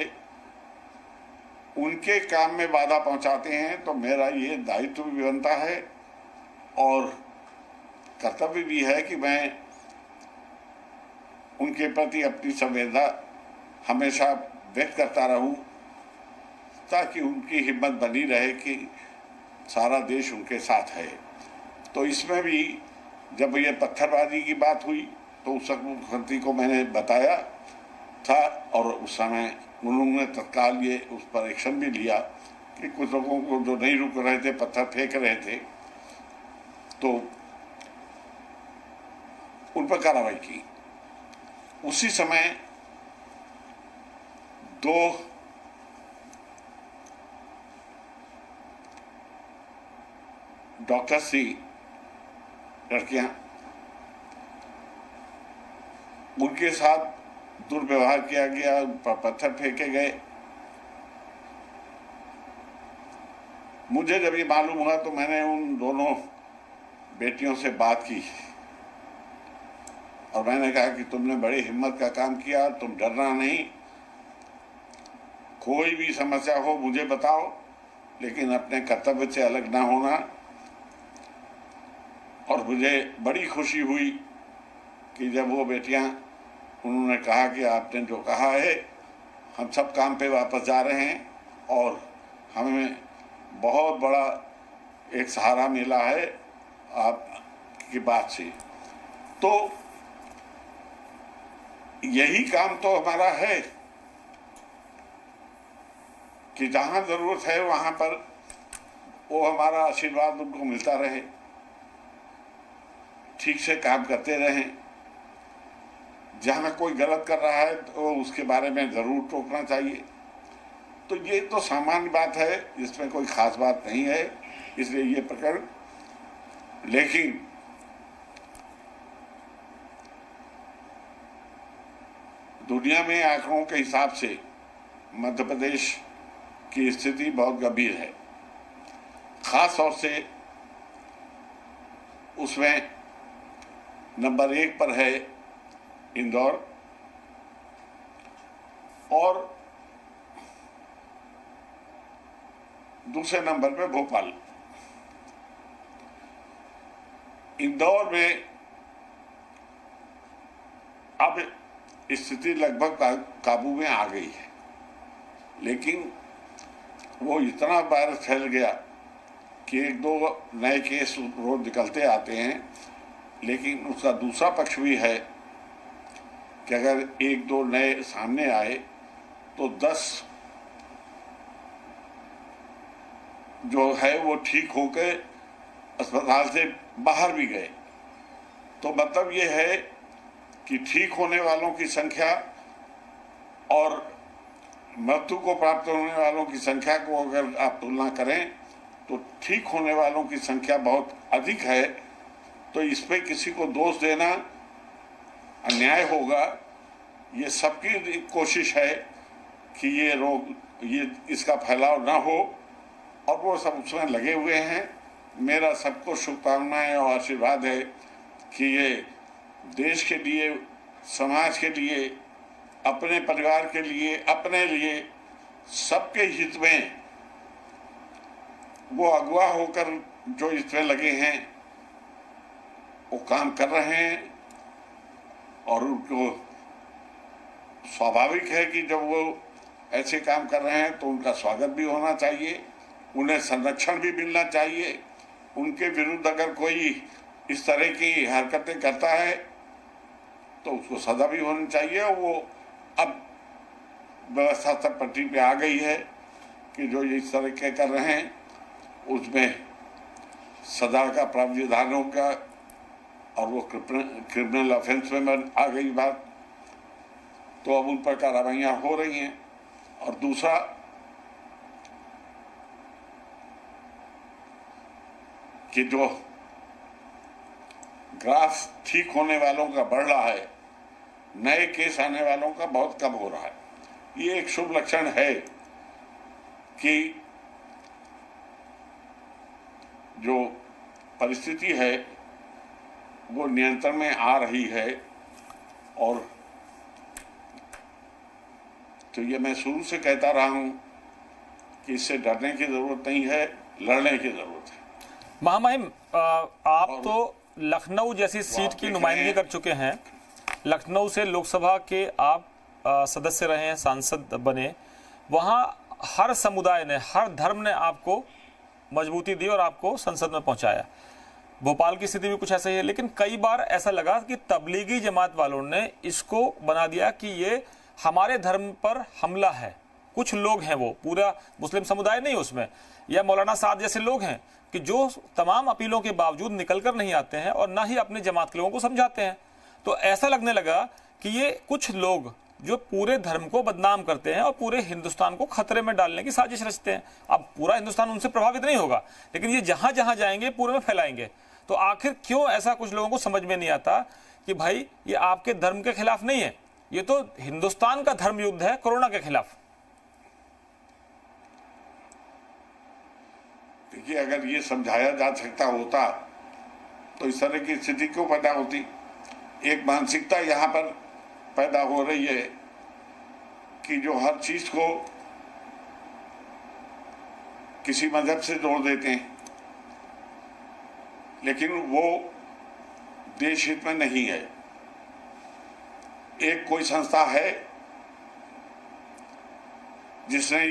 उनके काम में बाधा पहुंचाते हैं, तो मेरा ये दायित्व भी बनता है और कर्तव्य भी है कि मैं उनके प्रति अपनी संवेदना हमेशा व्यक्त करता रहूं, ताकि उनकी हिम्मत बनी रहे कि सारा देश उनके साथ है। तो इसमें भी जब ये पत्थरबाजी की बात हुई तो उस वक्त मुख्यमंत्री को मैंने बताया था और उस समय उन्होंने तत्काल ये उस पर एक्शन भी लिया कि कुछ लोगों को जो नहीं रुक रहे थे, पत्थर फेंक रहे थे, तो उन पर कार्रवाई की। उसी समय दो डॉक्टर सी लड़कियां, उनके साथ दुर्व्यवहार किया गया, पत्थर फेंके गए। मुझे जब ये मालूम हुआ तो मैंने उन दोनों बेटियों से बात की और मैंने कहा कि तुमने बड़ी हिम्मत का काम किया, तुम डरना नहीं, कोई भी समस्या हो मुझे बताओ, लेकिन अपने कर्तव्य से अलग ना होना। और मुझे बड़ी खुशी हुई कि जब वो बेटियां, उन्होंने कहा कि आपने जो कहा है, हम सब काम पे वापस जा रहे हैं और हमें बहुत बड़ा एक सहारा मिला है आपकी बात से। तो यही काम तो हमारा है कि जहां जरूरत है वहां पर वो हमारा आशीर्वाद उनको मिलता रहे, ठीक से काम करते रहें। जहां कोई गलत कर रहा है तो उसके बारे में जरूर टोकना चाहिए। तो ये तो सामान्य बात है, इसमें कोई खास बात नहीं है, इसलिए ये प्रकरण। लेकिन दुनिया में आंकड़ों के हिसाब से मध्य प्रदेश की स्थिति बहुत गंभीर है। खास तौर से उसमें नंबर एक पर है इंदौर और दूसरे नंबर पे भोपाल। इंदौर में अब स्थिति लगभग का, काबू में आ गई है, लेकिन वो इतना वायरस फैल गया कि एक दो नए केस रोज निकलते आते हैं। लेकिन उसका दूसरा पक्ष भी है कि अगर एक दो नए सामने आए तो दस जो है वो ठीक होकर अस्पताल से बाहर भी गए। तो मतलब ये है कि ठीक होने वालों की संख्या और मृत्यु को प्राप्त होने वालों की संख्या को अगर आप तुलना करें तो ठीक होने वालों की संख्या बहुत अधिक है। तो इस पे किसी को दोष देना अन्याय होगा। ये सबकी कोशिश है कि ये रोग, ये इसका फैलाव ना हो, और वो सब उसमें लगे हुए हैं। मेरा सबको शुभकामनाएं और आशीर्वाद है कि ये देश के लिए, समाज के लिए, अपने परिवार के लिए, अपने लिए, सबके हित में वो अगुवा होकर जो इसमें लगे हैं वो काम कर रहे हैं। और उनको स्वाभाविक है कि जब वो ऐसे काम कर रहे हैं तो उनका स्वागत भी होना चाहिए, उन्हें संरक्षण भी मिलना चाहिए। उनके विरुद्ध अगर कोई इस तरह की हरकतें करता है तो उसको सजा भी होनी चाहिए। और वो अब व्यवस्था तक पटरी पे आ गई है कि जो इस तरह के कर रहे हैं उसमें सजा का प्रावधान होगा, और वो क्रिमिनल ऑफेंस में आ गई बात, तो अब उन पर कार्रवाइयाँ हो रही हैं। और दूसरा कि जो ग्राफ ठीक होने वालों का बढ़ रहा है, नए केस आने वालों का बहुत कम हो रहा है। ये एक शुभ लक्षण है कि जो परिस्थिति है वो नियंत्रण में आ रही है। और तो ये मैं शुरू से कहता रहा हूं कि इससे डरने की जरूरत नहीं है, लड़ने की जरूरत है। महामहिम, आप तो लखनऊ जैसी सीट की नुमाइंदगी कर चुके हैं। लखनऊ से लोकसभा के आप आ, सदस्य रहे हैं, सांसद बने। वहां हर समुदाय ने, हर धर्म ने आपको मजबूती दी और आपको संसद में पहुंचाया। भोपाल की स्थिति भी कुछ ऐसा ही है, लेकिन कई बार ऐसा लगा कि तबलीगी जमात वालों ने इसको बना दिया कि ये हमारे धर्म पर हमला है। कुछ लोग हैं, वो पूरा मुस्लिम समुदाय नहीं उसमें, या मौलाना साद जैसे लोग हैं कि जो तमाम अपीलों के बावजूद निकल कर नहीं आते हैं और ना ही अपने जमात के लोगों को समझाते हैं। तो ऐसा लगने लगा कि ये कुछ लोग जो पूरे धर्म को बदनाम करते हैं और पूरे हिंदुस्तान को खतरे में डालने की साजिश रचते हैं। अब पूरा हिंदुस्तान उनसे प्रभावित नहीं होगा, लेकिन ये जहां जहां जाएंगे पूरे में फैलाएंगे। तो आखिर क्यों ऐसा कुछ लोगों को समझ में नहीं आता कि भाई ये आपके धर्म के खिलाफ नहीं है, ये तो हिंदुस्तान का धर्म युद्ध है कोरोना के खिलाफ। देखिए, अगर ये समझाया जा सकता होता तो इस तरह की स्थिति क्यों पैदा होती। एक मानसिकता यहाँ पर पैदा हो रही है कि जो हर चीज को किसी मजहब से जोड़ देते हैं, लेकिन वो देश हित में नहीं है। एक कोई संस्था है जिसने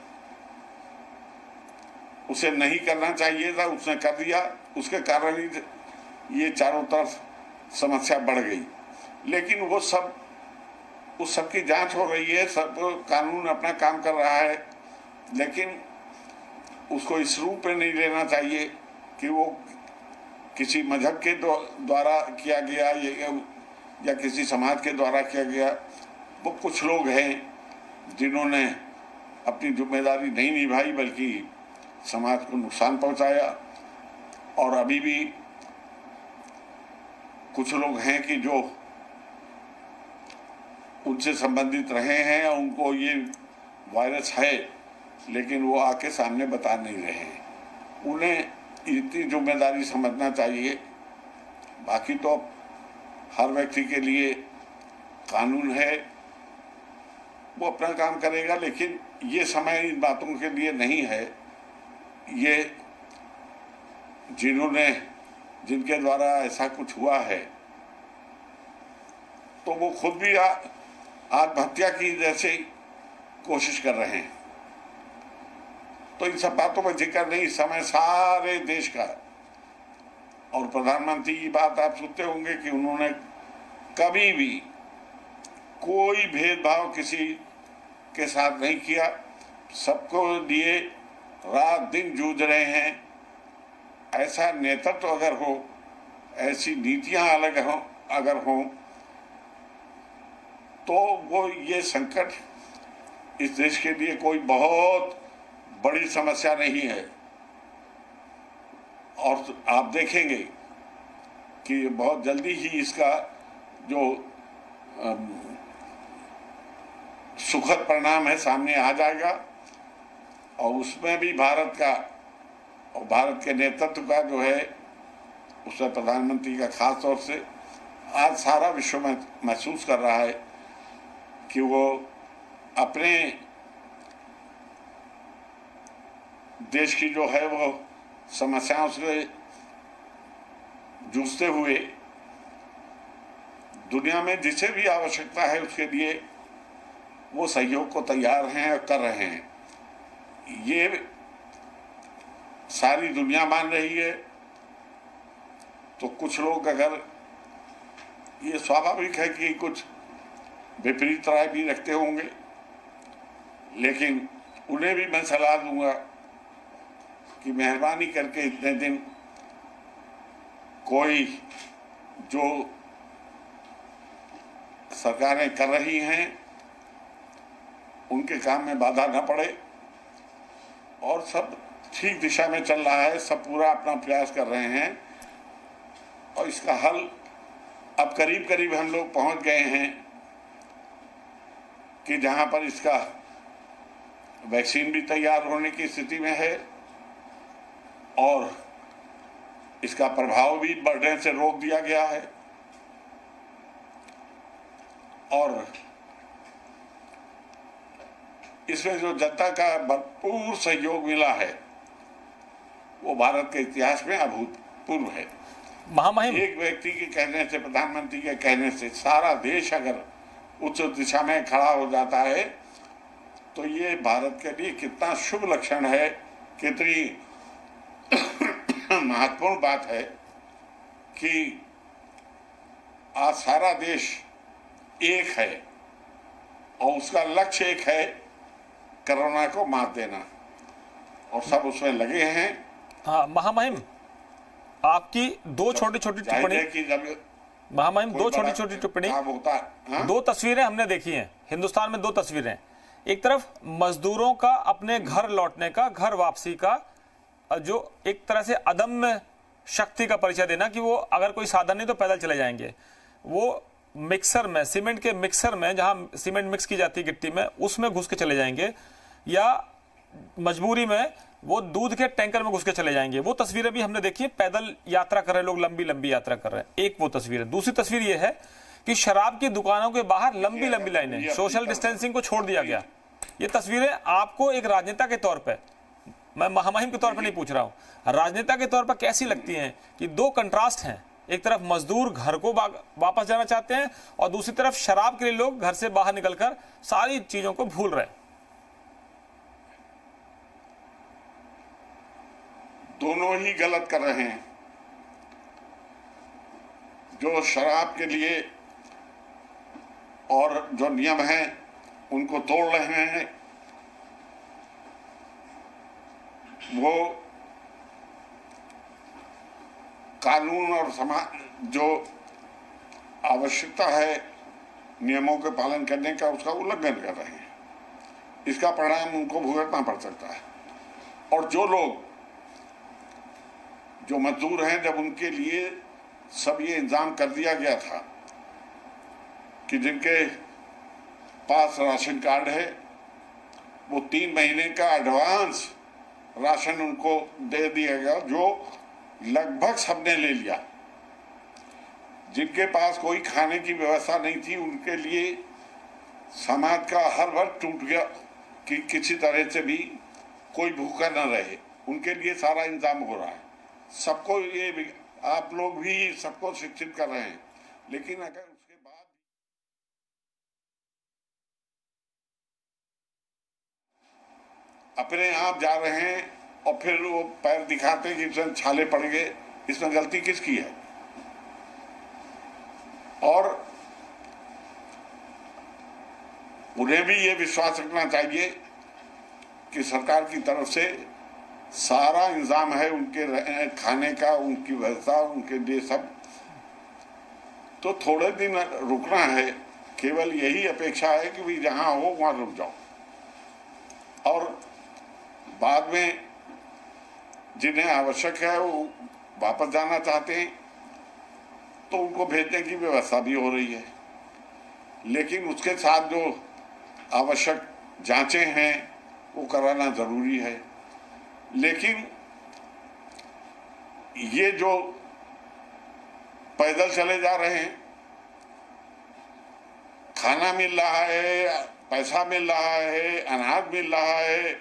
उसे नहीं करना चाहिए था, उसने कर दिया, उसके कारण ही ये चारों तरफ समस्या बढ़ गई। लेकिन वो सब, उस सब की जांच हो रही है, सब कानून अपना काम कर रहा है, लेकिन उसको इस रूप में नहीं लेना चाहिए कि वो किसी मजहब के द्वारा किया गया या किसी समाज के द्वारा किया गया। वो कुछ लोग हैं जिन्होंने अपनी जिम्मेदारी नहीं निभाई, बल्कि समाज को नुकसान पहुंचाया। और अभी भी कुछ लोग हैं कि जो उनसे संबंधित रहे हैं, उनको ये वायरस है, लेकिन वो आके सामने बता नहीं रहे हैं। उन्हें इतनी जिम्मेदारी समझना चाहिए। बाकी तो हर व्यक्ति के लिए कानून है, वो अपना काम करेगा, लेकिन ये समय इन बातों के लिए नहीं है। ये जिन्होंने, जिनके द्वारा ऐसा कुछ हुआ है, तो वो खुद भी आत्महत्या की जैसे कोशिश कर रहे हैं। तो इन सब बातों पर जिक्र नहीं, समय सारे देश का। और प्रधानमंत्री की बात आप सुनते होंगे कि उन्होंने कभी भी कोई भेदभाव किसी के साथ नहीं किया, सबको लिए रात दिन जूझ रहे हैं। ऐसा नेतृत्व अगर हो, ऐसी नीतियां अलग हो अगर हो, तो वो ये संकट इस देश के लिए कोई बहुत बड़ी समस्या नहीं है। और आप देखेंगे कि बहुत जल्दी ही इसका जो सुखद परिणाम है सामने आ जाएगा। और उसमें भी भारत का और भारत के नेतृत्व का जो है, उसमें प्रधानमंत्री का खास तौर से आज सारा विश्व में महसूस कर रहा है कि वो अपने देश की जो है वो समस्याओं से जूझते हुए दुनिया में जिसे भी आवश्यकता है उसके लिए वो सहयोग को तैयार हैं और कर रहे हैं। ये सारी दुनिया मान रही है। तो कुछ लोग, अगर ये स्वाभाविक है कि कुछ विपरीत राय भी रखते होंगे, लेकिन उन्हें भी मैं सलाह दूंगा कि मेहरबानी करके इतने दिन कोई जो सरकारें कर रही हैं उनके काम में बाधा न पड़े और सब ठीक दिशा में चल रहा है, सब पूरा अपना प्रयास कर रहे हैं और इसका हल अब करीब करीब हम लोग पहुंच गए हैं कि जहां पर इसका वैक्सीन भी तैयार होने की स्थिति में है और इसका प्रभाव भी बढ़ने से रोक दिया गया है और इसमें जो जनता का भरपूर सहयोग मिला है वो भारत के इतिहास में अभूतपूर्व है। महामहिम, एक व्यक्ति के कहने से, प्रधानमंत्री के कहने से सारा देश अगर उच्च दिशा में खड़ा हो जाता है तो ये भारत के लिए कितना शुभ लक्षण है, कितनी महत्वपूर्ण बात है कि आज सारा देश एक है और उसका लक्ष्य एक है, कोरोना को मात देना, और सब उसमें लगे हैं। हाँ महामहिम, आपकी दो छोटी छोटी टिप्पणी महामहिम दो छोटी छोटी टिप्पणी दो तस्वीरें हमने देखी हैं हिंदुस्तान में, दो तस्वीरें। एक तरफ मजदूरों का अपने घर लौटने का, घर वापसी का, जो एक तरह से अदम्य शक्ति का परिचय देना कि वो अगर कोई साधन नहीं तो पैदल चले जाएंगे। वो मिक्सर में, सीमेंट के मिक्सर में, जहां सीमेंट मिक्स की जाती है गिट्टी में, उसमें घुस के चले जाएंगे, या मजबूरी में वो दूध के टैंकर में घुस के चले जाएंगे। वो तस्वीरें भी हमने देखी है, पैदल यात्रा कर रहे लोग, लंबी लंबी यात्रा कर रहे हैं। एक वो तस्वीर है। दूसरी तस्वीर ये है कि शराब की दुकानों के बाहर लंबी लंबी लाइनें, सोशल डिस्टेंसिंग को छोड़ दिया गया। ये तस्वीरें आपको एक राजनेता के तौर पर, मैं महामहिम के तौर पर नहीं पूछ रहा हूं, राजनेता के तौर पर कैसी लगती हैं कि दो कंट्रास्ट हैं? एक तरफ मजदूर घर को वापस जाना चाहते हैं और दूसरी तरफ शराब के लिए लोग घर से बाहर निकलकर सारी चीजों को भूल रहे हैं। दोनों ही गलत कर रहे हैं। जो शराब के लिए और जो नियम हैं उनको तोड़ रहे हैं, वो कानून और समाज जो आवश्यकता है नियमों के पालन करने का, उसका उल्लंघन कर रहे हैं। इसका परिणाम उनको भुगतना पड़ सकता है। और जो लोग, जो मजदूर हैं, जब उनके लिए सब ये इंतजाम कर दिया गया था कि जिनके पास राशन कार्ड है वो तीन महीने का एडवांस राशन उनको दे दिया गया, जो लगभग सबने ले लिया। जिनके पास कोई खाने की व्यवस्था नहीं थी उनके लिए समाज का हर वर्ग टूट गया कि किसी तरह से भी कोई भूखा न रहे। उनके लिए सारा इंतजाम हो रहा है। सबको ये, आप लोग भी सबको शिक्षित कर रहे हैं, लेकिन अगर उसके बाद अपने आप जा रहे हैं और फिर वो पैर दिखाते हैं कि इसमें छाले पड़ गए, इसमें गलती किसकी है? और उन्हें भी ये विश्वास रखना चाहिए कि सरकार की तरफ से सारा इंतजाम है उनके खाने का, उनकी व्यवस्था, उनके लिए सब। तो थोड़े दिन रुकना है, केवल यही अपेक्षा है कि भी जहां हो वहां रुक जाओ, और बाद में जिन्हें आवश्यक है वो वापस जाना चाहते हैं तो उनको भेजने की व्यवस्था भी हो रही है। लेकिन उसके साथ जो आवश्यक जांचें हैं वो कराना जरूरी है। लेकिन ये जो पैदल चले जा रहे हैं, खाना मिल रहा है, पैसा मिल रहा है, अनाज मिल रहा है,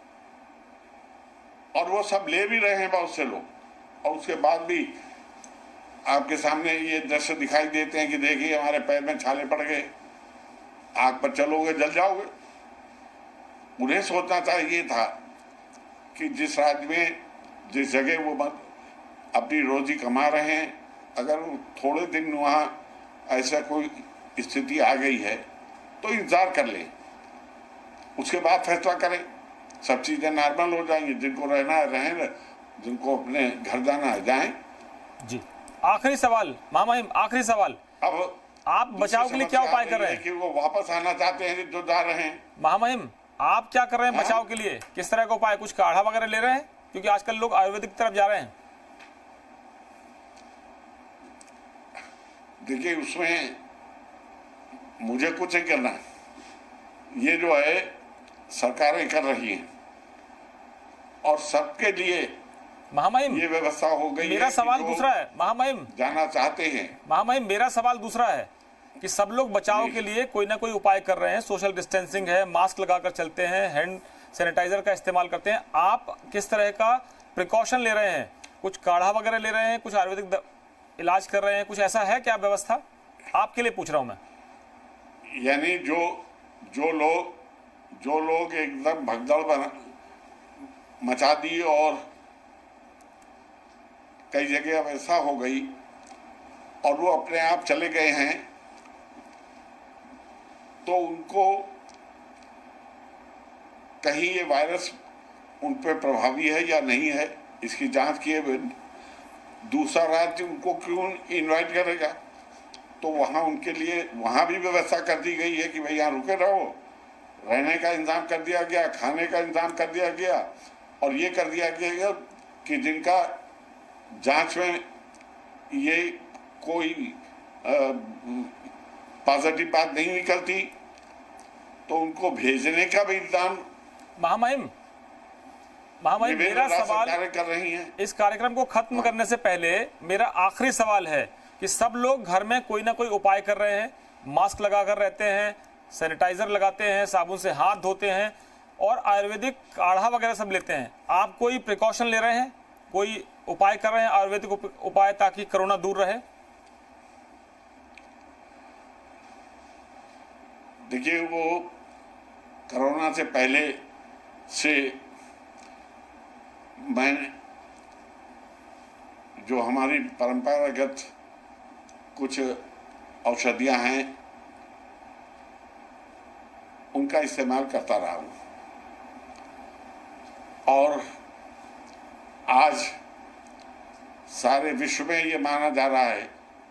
और वो सब ले भी रहे हैं बहुत से लोग, और उसके बाद भी आपके सामने ये दृश्य दिखाई देते हैं कि देखिए हमारे पैर में छाले पड़ गए, आग पर चलोगे जल जाओगे। उन्हें सोचना चाहिए था कि जिस राज्य में, जिस जगह वो अपनी रोजी कमा रहे हैं, अगर थोड़े दिन वहाँ ऐसा कोई स्थिति आ गई है तो इंतजार कर ले, उसके बाद फैसला करें। सब चीजें नॉर्मल हो जाएंगी। जिनको रहना है रहें, जिनको अपने घर जाना है जाएं। जी, आखिरी सवाल महामहिम, आखिरी सवाल, अब आप बचाव के लिए क्या उपाय कर रहे हैं? कि वो वापस आना चाहते हैं जो जा रहे हैं। महामहिम, आप क्या कर रहे हैं बचाव के लिए? किस तरह का उपाय? कुछ काढ़ा वगैरह ले रहे हैं क्योंकि आजकल लोग आयुर्वेदिक की तरफ जा रहे हैं। देखिए, उसमें मुझे कुछ नहीं करना है, ये जो है सरकारें कर रही हैं और सबके लिए महामहिम ये व्यवस्था हो गई। मेरा सवाल दूसरा है महामहिम, जाना चाहते हैं महामहिम मेरा सवाल दूसरा है कि सब लोग बचाव के लिए कोई ना कोई उपाय कर रहे हैं, सोशल डिस्टेंसिंग है, मास्क लगाकर चलते हैं, हैंड सैनिटाइजर का इस्तेमाल करते हैं। आप किस तरह का प्रिकॉशन ले रहे हैं? कुछ काढ़ा वगैरह ले रहे हैं, कुछ आयुर्वेदिक इलाज कर रहे हैं, कुछ ऐसा है क्या व्यवस्था? आपके लिए पूछ रहा हूं मैं। यानी जो जो लोग जो लोग एकदम भगदड़ बना मचा दी और कई जगह अब ऐसा हो गई और वो अपने आप चले गए हैं, तो उनको कहीं ये वायरस उन पर प्रभावी है या नहीं है, इसकी जांच किए बिना दूसरा राज्य उनको क्यों इनवाइट करेगा? तो वहां उनके लिए वहां भी व्यवस्था कर दी गई है कि भाई यहाँ रुके रहो, रहने का इंतजाम कर दिया गया, खाने का इंतजाम कर दिया गया और ये कर दिया गया कि जिनका जांच में ये कोई पॉजिटिव बात नहीं निकलती तो उनको भेजने का भी इंतजाम महामहिम महामहिम मेरा सवाल कर रही हैं। इस कार्यक्रम को खत्म करने से पहले मेरा आखिरी सवाल है कि सब लोग घर में कोई ना कोई उपाय कर रहे हैं, मास्क लगाकर रहते हैं, सैनिटाइजर लगाते हैं, साबुन से हाथ धोते हैं और आयुर्वेदिक काढ़ा वगैरह सब लेते हैं। आप कोई प्रिकॉशन ले रहे हैं, कोई उपाय कर रहे हैं आयुर्वेदिक उपाय ताकि कोरोना दूर रहे? देखिए, वो कोरोना से पहले से मैंने जो हमारी परंपरागत कुछ औषधियां हैं उनका इस्तेमाल करता रहा हूं और आज सारे विश्व में ये माना जा रहा है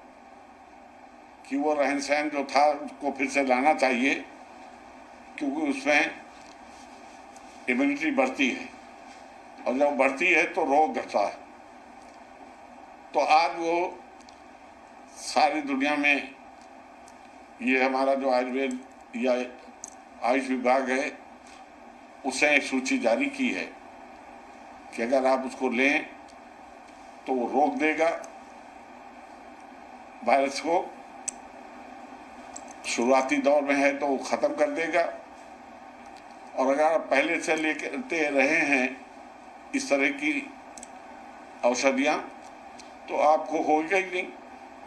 कि वो रहन सहन जो था उसको फिर से लाना चाहिए, क्योंकि उसमें इम्यूनिटी बढ़ती है और जब बढ़ती है तो रोग घटता है। तो आज वो सारी दुनिया में ये हमारा जो आयुर्वेद या आयुष विभाग है उसने एक सूची जारी की है कि अगर आप उसको लें तो वो रोक देगा वायरस को, शुरुआती दौर में है तो वो खत्म कर देगा, और अगर आप पहले से लेते रहे हैं इस तरह की औषधियां तो आपको होगा ही नहीं।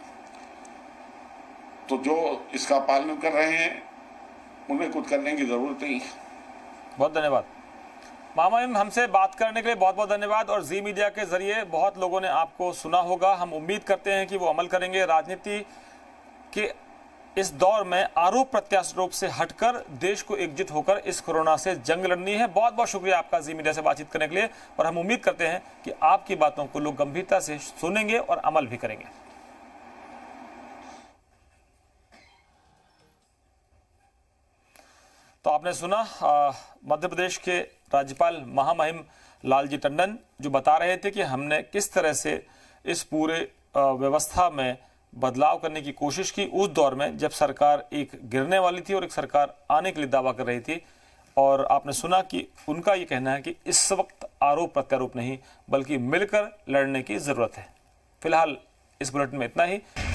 तो जो इसका पालन कर रहे हैं उन्हें कुछ करने की जरूरत नहीं। बहुत धन्यवाद महामहिम, हमसे बात करने के लिए बहुत बहुत धन्यवाद। और जी मीडिया के जरिए बहुत लोगों ने आपको सुना होगा, हम उम्मीद करते हैं कि वो अमल करेंगे। राजनीति के इस दौर में आरोप प्रत्यारोप से हटकर देश को एकजुट होकर इस कोरोना से जंग लड़नी है। बहुत बहुत शुक्रिया आपका जी मीडिया से बातचीत करने के लिए, और हम उम्मीद करते हैं कि आपकी बातों को लोग गंभीरता से सुनेंगे और अमल भी करेंगे। तो आपने सुना मध्य प्रदेश के राज्यपाल महामहिम लालजी टंडन जो बता रहे थे कि हमने किस तरह से इस पूरे व्यवस्था में बदलाव करने की कोशिश की उस दौर में जब सरकार एक गिरने वाली थी और एक सरकार आने के लिए दावा कर रही थी। और आपने सुना कि उनका ये कहना है कि इस वक्त आरोप प्रत्यारोप नहीं बल्कि मिलकर लड़ने की जरूरत है। फिलहाल इस बुलेटिन में इतना ही।